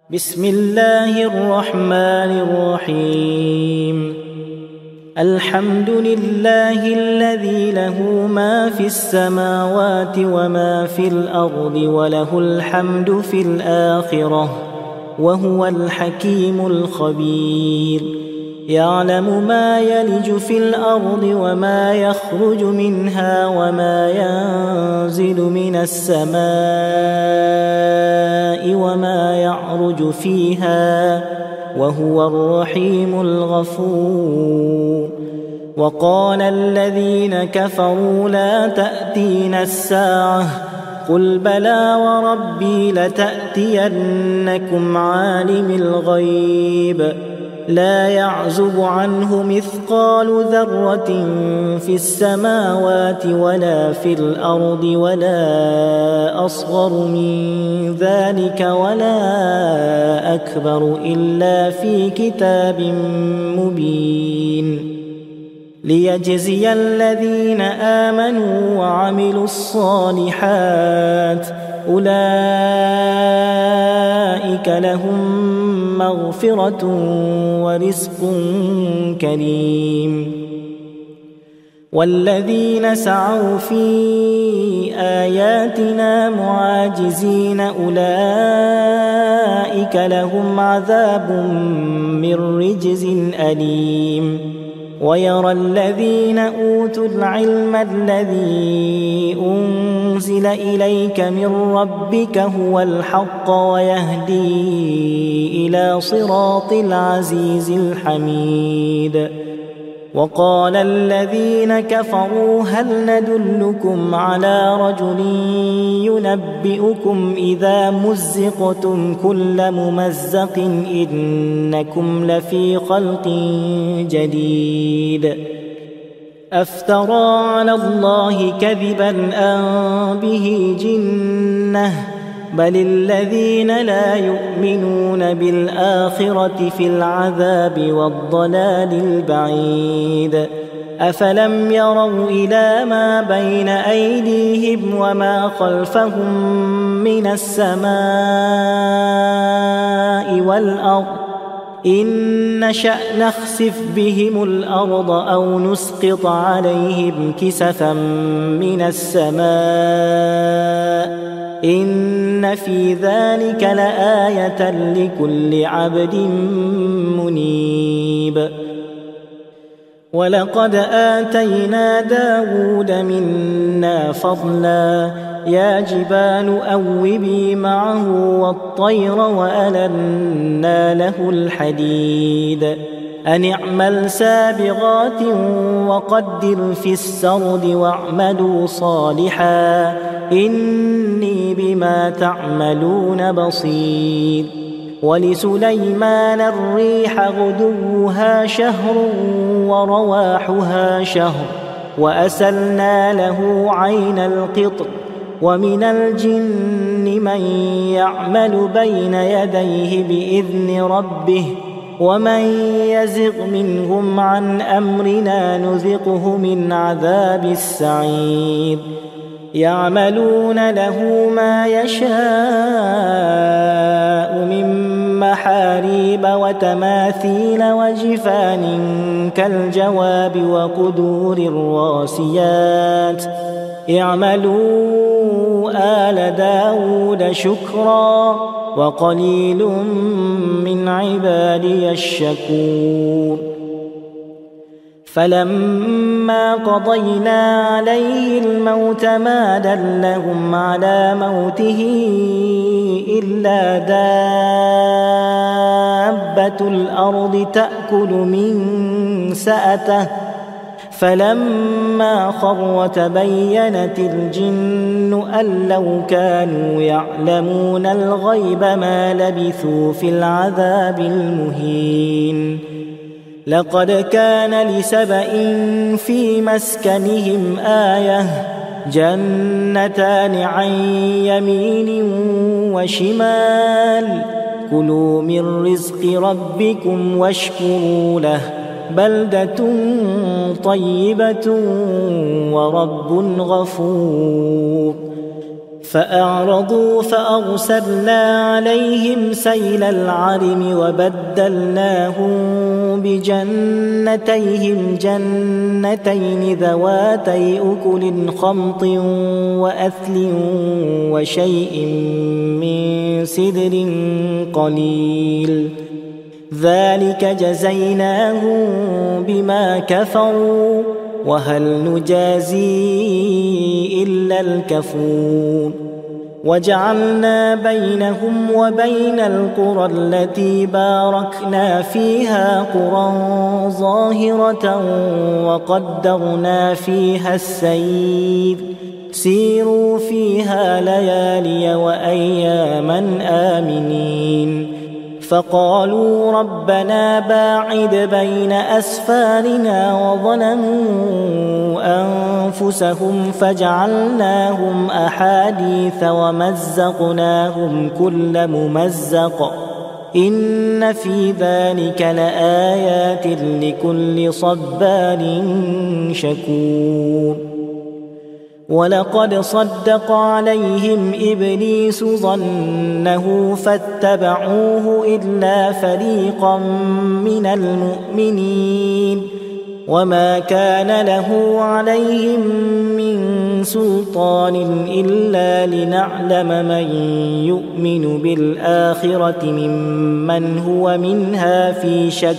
بسم الله الرحمن الرحيم. الحمد لله الذي له ما في السماوات وما في الأرض وله الحمد في الآخرة وهو الحكيم الخبير. يعلم ما يلج في الأرض وما يخرج منها وما ينزل من السماء وما يعرج فيها وهو الرحيم الغفور. وقال الذين كفروا لا تأتينا الساعة قل بلى وربي لتأتينكم عالم الغيب لا يعزب عنه مثقال ذرة في السماوات ولا في الأرض ولا أصغر من ذلك ولا أكبر إلا في كتاب مبين ليجزي الذين آمنوا وعملوا الصالحات أولئك لهم مغفرة ورزق كريم. والذين سعوا في آياتنا معاجزين أولئك لهم عذاب من رجز أليم. ويرى الذين أوتوا العلم الذي أنزل إليك من ربك هو الحق ويهدي إلى صراط العزيز الحميد. وقال الذين كفروا هل ندلكم على رجل ينبئكم إذا مزقتم كل ممزق إنكم لفي خلق جديد. أفترى على الله كذبا أم به جنة بل الذين لا يؤمنون بالآخرة في العذاب والضلال البعيد. أفلم يروا إلى ما بين أيديهم وما خلفهم من السماء والأرض إن نشأ نخسف بهم الأرض أو نسقط عليهم كسفا من السماء إن في ذلك لآية لكل عبد منيب. ولقد آتينا داود منا فضلا يا جبال أوبي معه والطير وألنا له الحديد أن اعمل سابغات وقدر في السرد واعملوا صالحا إني بما تعملون بصير. ولسليمان الريح غدوها شهر ورواحها شهر وأسلنا له عين القطر ومن الجن من يعمل بين يديه بإذن ربه ومن يزغ منهم عن أمرنا نذقه من عذاب السعير. يعملون له ما يشاء من محاريب وتماثيل وجفان كالجواب وقدور الراسيات اعملوا آل داود شكرا وقليل من عبادي الشكور. فلما قضينا عليه الموت ما دلهم على موته إلا دابة الأرض تأكل من سأته فلما خر تبينت الجن أن لو كانوا يعلمون الغيب ما لبثوا في العذاب المهين. لقد كان لسبإ في مسكنهم آية جنتان عن يمين وشمال كلوا من رزق ربكم واشكروا له بلدة طيبة ورب غفور. فأعرضوا فأرسلنا عليهم سيل العرم وبدلناهم بجنتيهم جنتين ذواتي أكل خمط وأثل وشيء من سدر قليل ذلك جزيناهم بما كفروا وهل نجازي إلا الكفور وجعلنا بينهم وبين القرى التي باركنا فيها قرى ظاهرة وقدرنا فيها السير سيروا فيها ليالي وأياما آمنين فقالوا ربنا باعد بين أسفارنا وظلموا أنفسهم فجعلناهم أحاديث ومزقناهم كل ممزق إن في ذلك لآيات لكل صبار شكور ولقد صدق عليهم إبليس ظنه فاتبعوه إلا فريقا من المؤمنين وما كان له عليهم من سلطان إلا لنعلم من يؤمن بالآخرة ممن هو منها في شك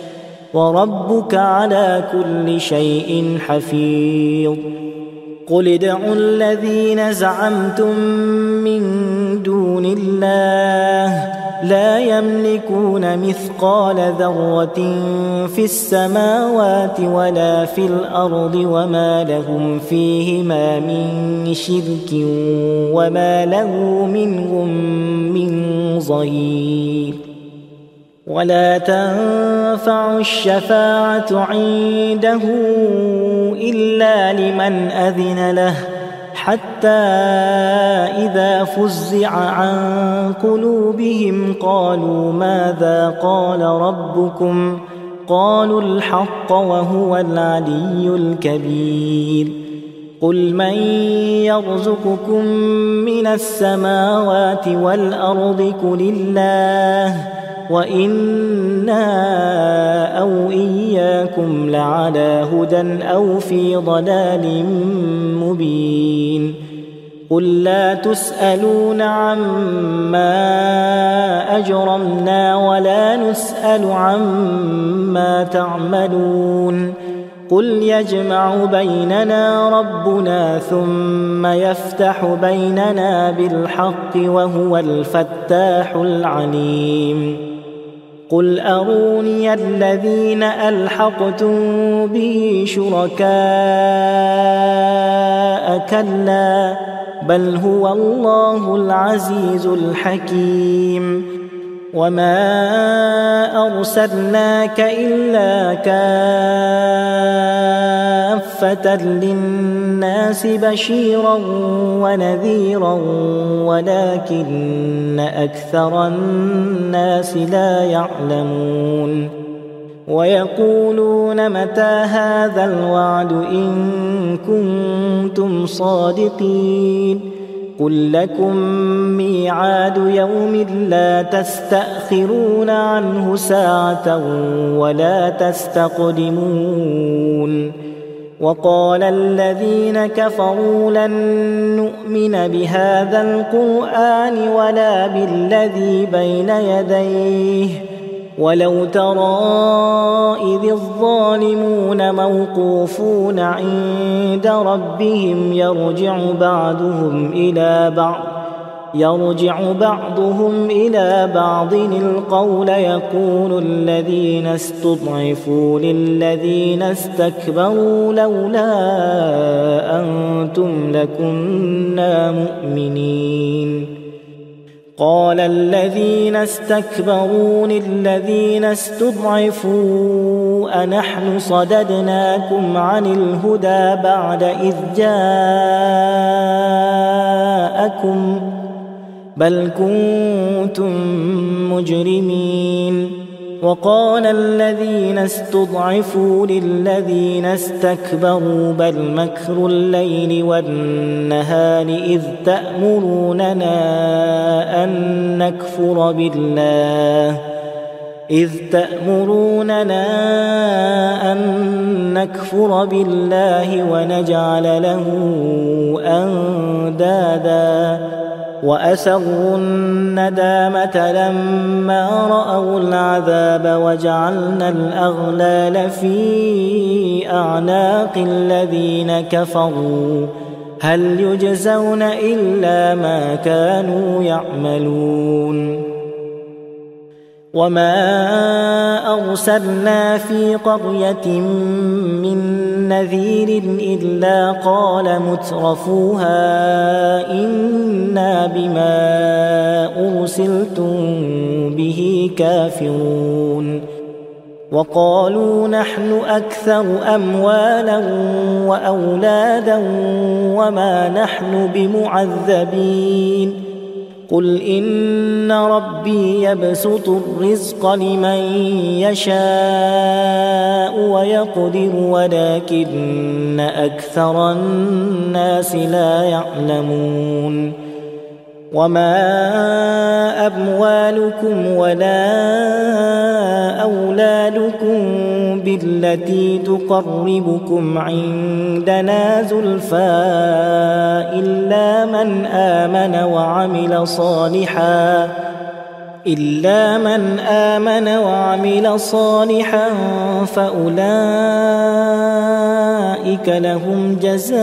وربك على كل شيء حفيظ قل ادعوا الذين زعمتم من دون الله لا يملكون مثقال ذرة في السماوات ولا في الأرض وما لهم فيهما من شرك وما له منهم من ظهير ولا تنفع الشفاعة عنده إلا لمن أذن له حتى إذا فزع عن قلوبهم قالوا ماذا قال ربكم قالوا الحق وهو العلي الكبير قل من يرزقكم من السماوات والأرض قل الله وإنا أو إياكم لعلى هدى أو في ضلال مبين قل لا تسألون عما أجرمنا ولا نسأل عما تعملون قل يجمع بيننا ربنا ثم يفتح بيننا بالحق وهو الفتاح العليم قل أروني الذين ألحقتم به شركاء كلا بل هو الله العزيز الحكيم وما أرسلناك إلا كافة للناس بشيرا ونذيرا ولكن أكثر الناس لا يعلمون ويقولون متى هذا الوعد إن كنتم صادقين قل لكم ميعاد يوم لا تستأخرون عنه ساعة ولا تستقدمون وقال الذين كفروا لن نؤمن بهذا القرآن ولا بالذي بين يديه ولو ترى إذ الظالمون موقوفون عند ربهم يرجع بعضهم إلى بعض القول يقول الذين استضعفوا للذين استكبروا لولا أنتم لكنا مؤمنين قال الذين استكبروا للذين استضعفوا أنحن صددناكم عن الهدى بعد إذ جاءكم بل كنتم مجرمين وقال الذين استضعفوا للذين استكبروا بل مكر الليل والنهار إذ تأمروننا أن نكفر بالله ونجعل له أندادا وأسروا الندامة لما رأوا العذاب وجعلنا الأغلال في أعناق الذين كفروا هل يجزون إلا ما كانوا يعملون وما أرسلنا في قرية من نذير إلا قال مترفوها إنا بما أرسلتم به كافرون وقالوا نحن أكثر أموالا وأولادا وما نحن بمعذبين قل إن ربي يبسط الرزق لمن يشاء ويقدر ولكن أكثر الناس لا يعلمون وما أموالكم ولا أولادكم بالتي تقربكم عندنا زلفى إلا من آمن وعمل صالحا فأولئك لهم جزاء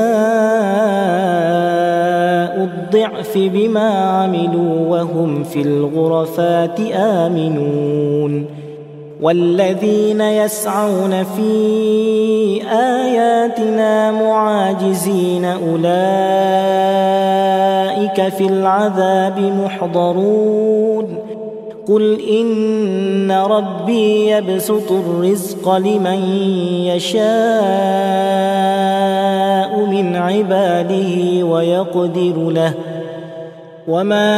الضعف بما عملوا وهم في الغرفات آمنون والذين يسعون في آياتنا معاجزين أولئك في العذاب محضرون قل إن ربي يبسط الرزق لمن يشاء من عباده ويقدر له وما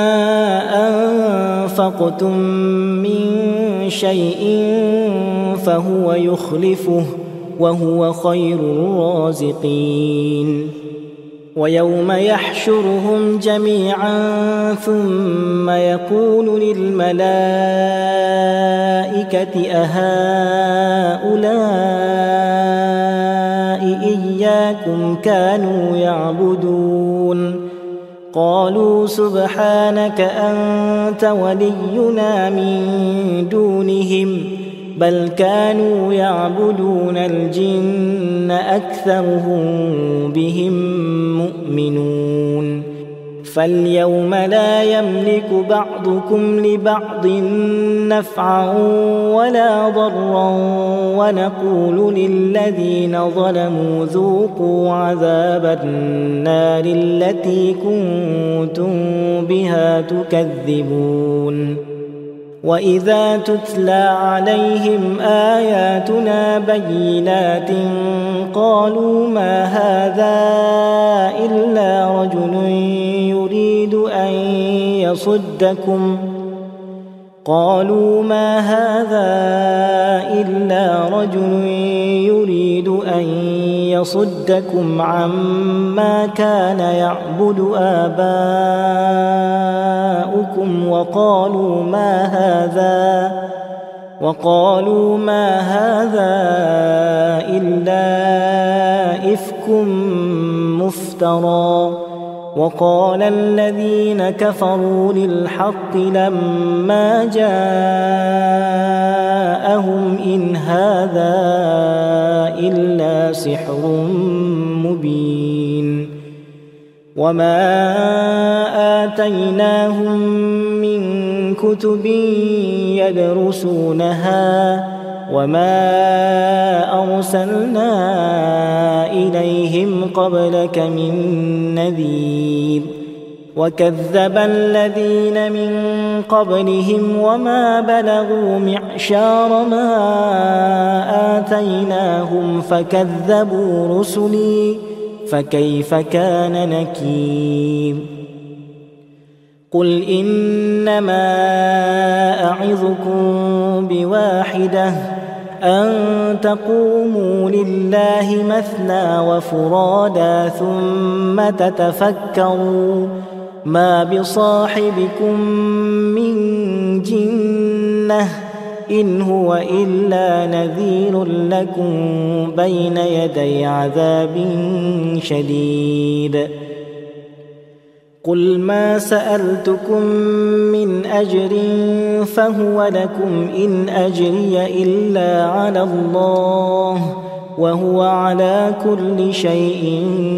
أنفقتم من شيء فهو يخلفه وهو خير الرازقين ويوم يحشرهم جميعا ثم يقول للملائكة أهؤلاء إياكم كانوا يعبدون قالوا سبحانك أنت ولينا من دونهم بل كانوا يعبدون الجن أكثرهم بهم مؤمنون فاليوم لا يملك بعضكم لبعض نفعا ولا ضرا ونقول للذين ظلموا ذوقوا عذاب النار التي كنتم بها تكذبون وإذا تتلى عليهم آياتنا بينات قالوا ما هذا إلا رجل يريد أن يصدكم عما كان يعبد آباؤكم وقالوا ما هذا إلا إفك مفترى وقال الذين كفروا للحق لما جاءهم إن هذا إلا سحر مبين وما آتيناهم من كتب يدرسونها وما أرسلنا إليهم قبلك من نذير وكذب الذين من قبلهم وما بلغوا معشار ما آتيناهم فكذبوا رسلي فكيف كان نكير قل إنما أعظكم بواحدة أن تقوموا لله مثنى وفرادا ثم تتفكروا ما بصاحبكم من جنة إن هو إلا نذير لكم بين يدي عذاب شديد قل ما سألتكم من أجر فهو لكم إن أجري إلا على الله وهو على كل شيء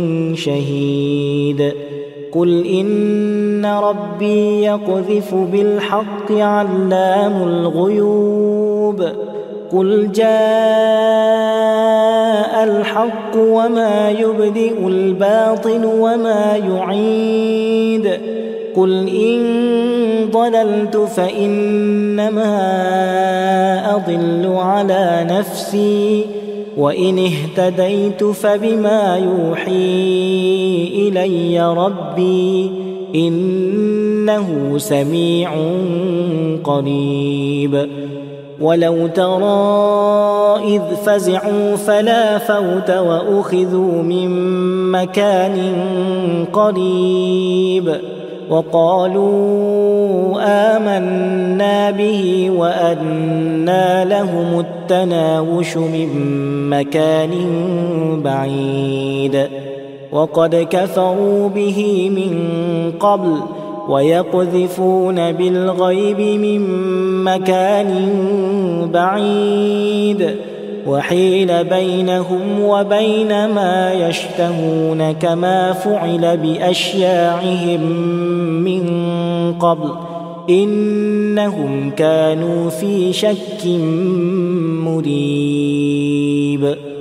شهيد قل إن ربي يقذف بالحق علام الغيوب قل جاء الحق وما يبدئ الباطل وما يعيد قل إن ضللت فإنما أضل على نفسي وإن اهتديت فبما يوحي إلي ربي إنه سميع قريب ولو ترى إذ فزعوا فلا فوت وأخذوا من مكان قريب وقالوا آمنا به وأنى لهم التناوش من مكان بعيد وقد كفروا به من قبل ويقذفون بالغيب من مكان بعيد وحيل بينهم وبين ما يشتهون كما فعل بأشياعهم من قبل إنهم كانوا في شك مريب